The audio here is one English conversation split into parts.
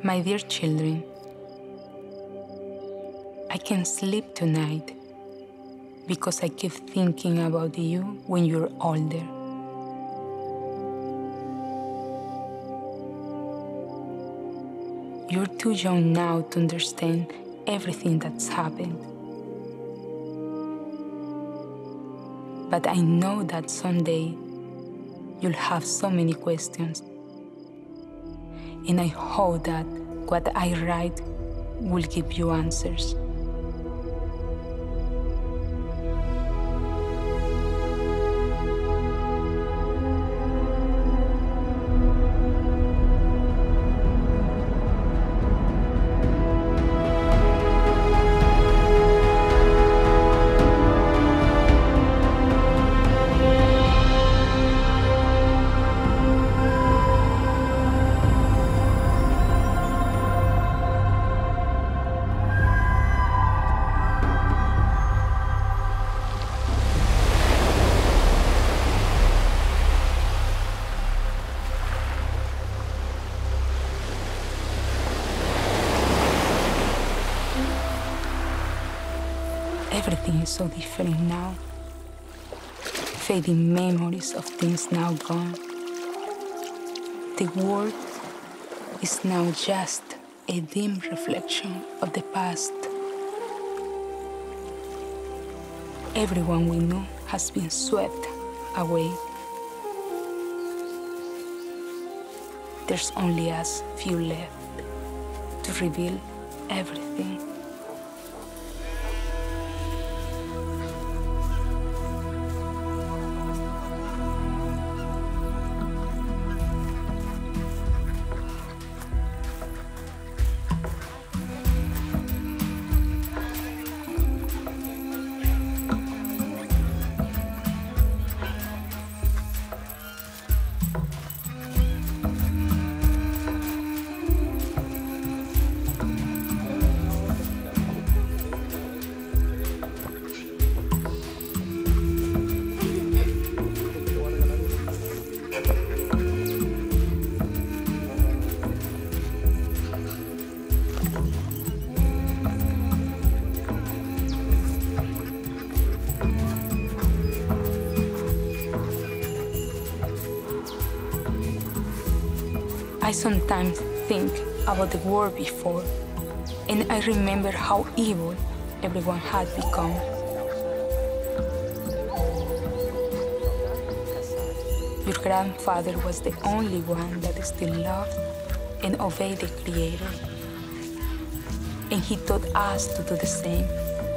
My dear children, I can't sleep tonight because I keep thinking about you when you're older. You're too young now to understand everything that's happened. But I know that someday you'll have so many questions. And I hope that what I write will give you answers. Everything is so different now. Fading memories of things now gone. The world is now just a dim reflection of the past. Everyone we knew has been swept away. There's only us few left to reveal everything. I sometimes think about the war before, and I remember how evil everyone had become. Your grandfather was the only one that still loved and obeyed the Creator, and he taught us to do the same.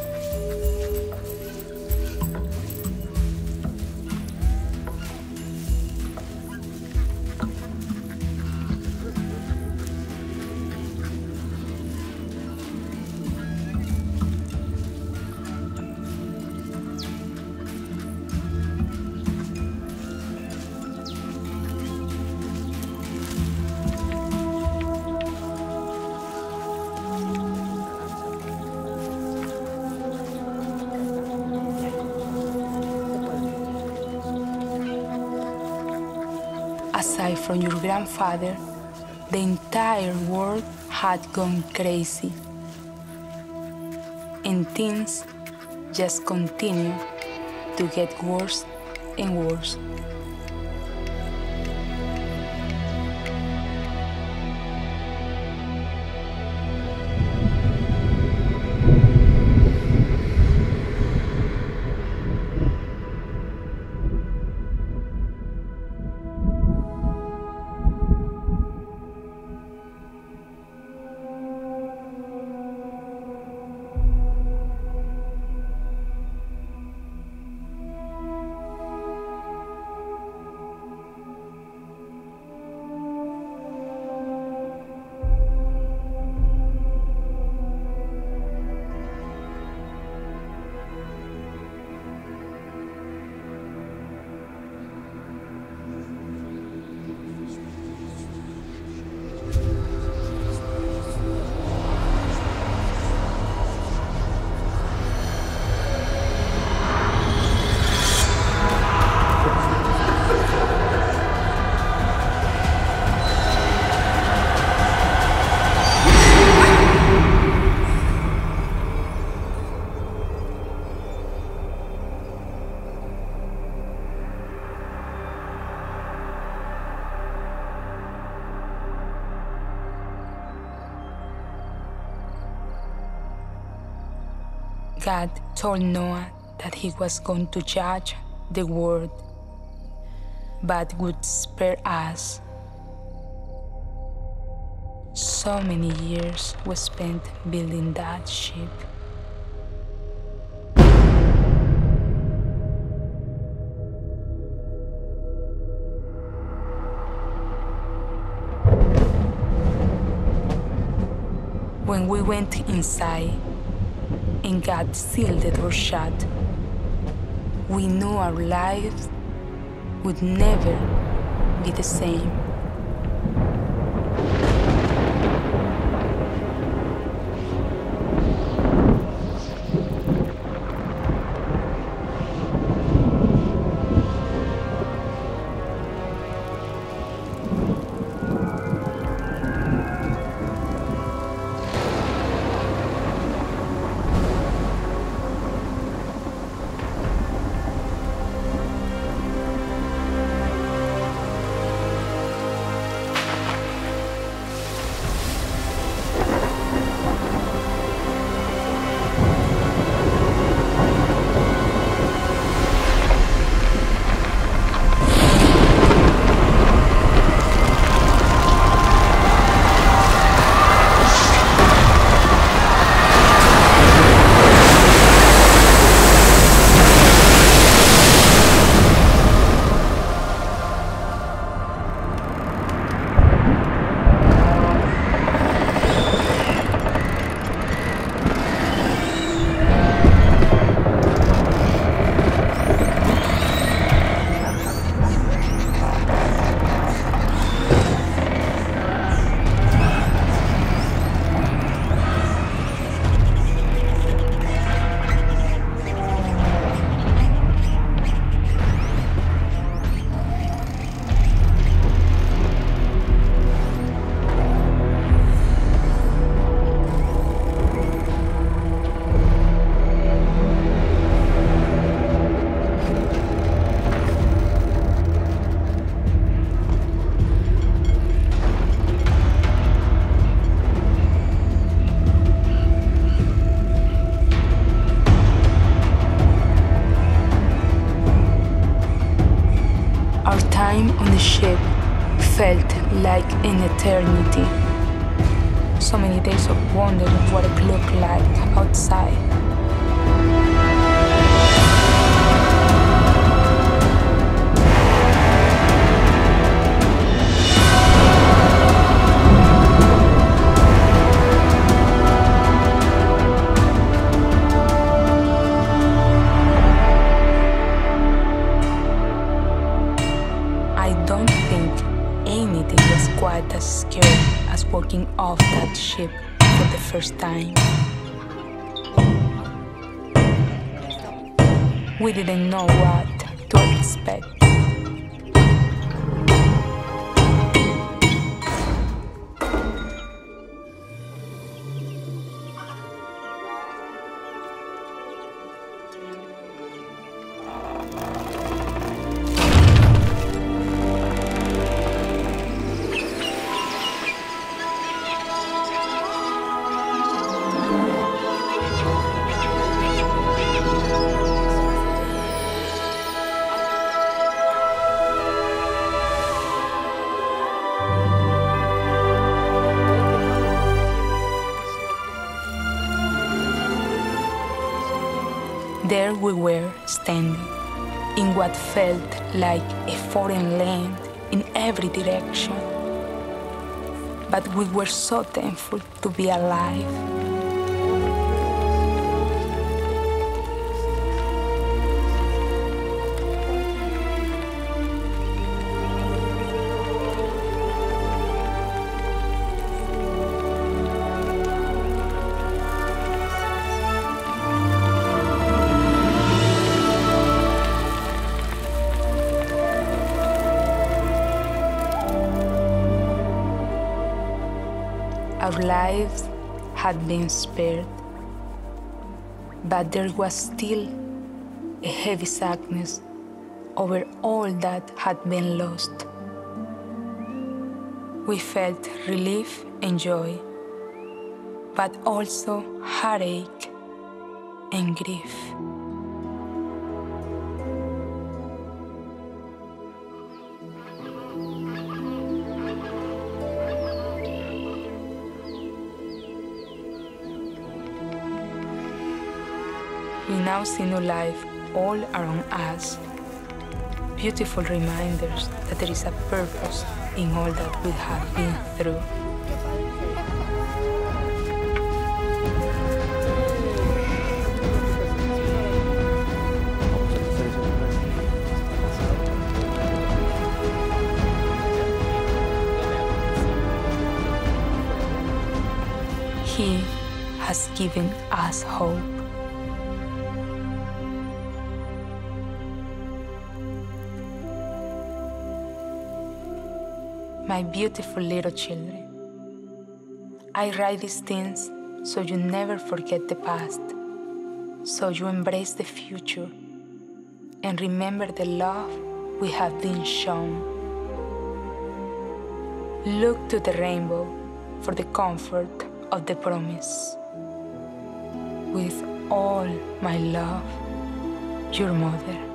Aside from your grandfather, the entire world had gone crazy. And things just continue to get worse and worse. God told Noah that he was going to judge the world, but would spare us. So many years we spent building that ship. When we went inside and God sealed the door shut, we knew our lives would never be the same. Our time on the ship felt like an eternity. So many days of wondering what it looked like outside. I don't think anything was quite as scary as walking off that ship for the first time. We didn't know what to expect. There we were standing in what felt like a foreign land in every direction. But we were so thankful to be alive. Our lives had been spared, but there was still a heavy sadness over all that had been lost. We felt relief and joy, but also heartache and grief. We now see new life all around us. Beautiful reminders that there is a purpose in all that we have been through. He has given us hope. My beautiful little children, I write these things so you never forget the past, so you embrace the future and remember the love we have been shown. Look to the rainbow for the comfort of the promise. With all my love, your mother.